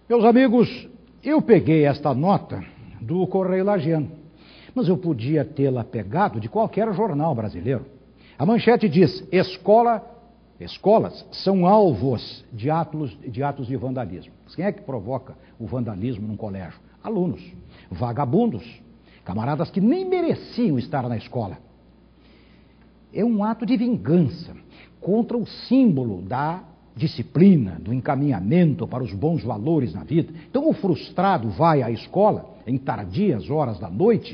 Meus amigos, eu peguei esta nota do Correio Lagiano, mas eu podia tê-la pegado de qualquer jornal brasileiro. A manchete diz: escolas são alvos de atos de vandalismo. Quem é que provoca o vandalismo num colégio? Alunos, vagabundos, camaradas que nem mereciam estar na escola. É um ato de vingança contra o símbolo da disciplina, do encaminhamento para os bons valores na vida. Então o frustrado vai à escola em tardias horas da noite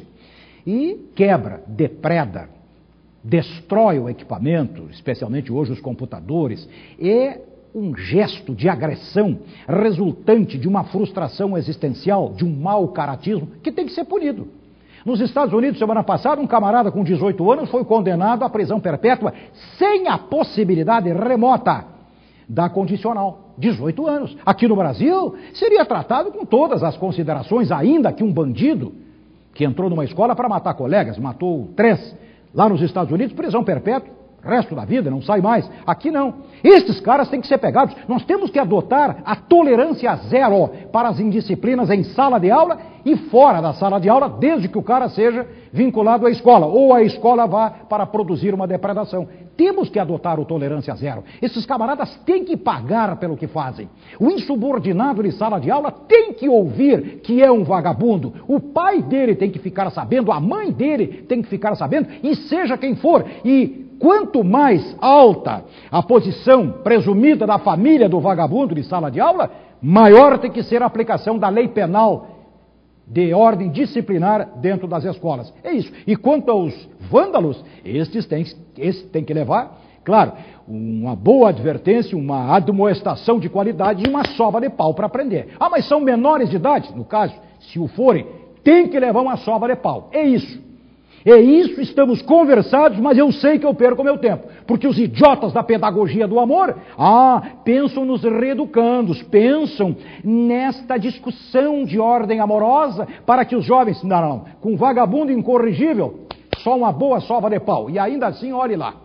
e quebra, depreda, destrói o equipamento, especialmente hoje os computadores. É um gesto de agressão resultante de uma frustração existencial, de um mau caratismo que tem que ser punido. Nos Estados Unidos, semana passada, um camarada com 18 anos foi condenado à prisão perpétua sem a possibilidade remota da condicional. 18 anos. Aqui no Brasil, seria tratado com todas as considerações, ainda que um bandido que entrou numa escola para matar colegas, matou 3. Lá nos Estados Unidos, prisão perpétua, resto da vida, não sai mais. Aqui não. Estes caras têm que ser pegados. Nós temos que adotar a tolerância zero para as indisciplinas em sala de aula e fora da sala de aula, desde que o cara seja vinculado à escola, ou a escola vá para produzir uma depredação. Temos que adotar o tolerância zero. Esses camaradas têm que pagar pelo que fazem. O insubordinado de sala de aula tem que ouvir que é um vagabundo. O pai dele tem que ficar sabendo, a mãe dele tem que ficar sabendo, e seja quem for. E quanto mais alta a posição presumida da família do vagabundo de sala de aula, maior tem que ser a aplicação da lei penal de ordem disciplinar dentro das escolas. É isso. E quanto aos vândalos, esses têm que levar, claro, uma boa advertência, uma admoestação de qualidade e uma sova de pau para prender. Ah, mas são menores de idade? No caso, se o forem, tem que levar uma sova de pau. É isso. É isso, estamos conversados, mas eu sei que eu perco o meu tempo. Porque os idiotas da pedagogia do amor, pensam nos reeducandos, pensam nesta discussão de ordem amorosa para que os jovens, não, com vagabundo incorrigível, só uma boa sova de pau. E ainda assim, olhe lá.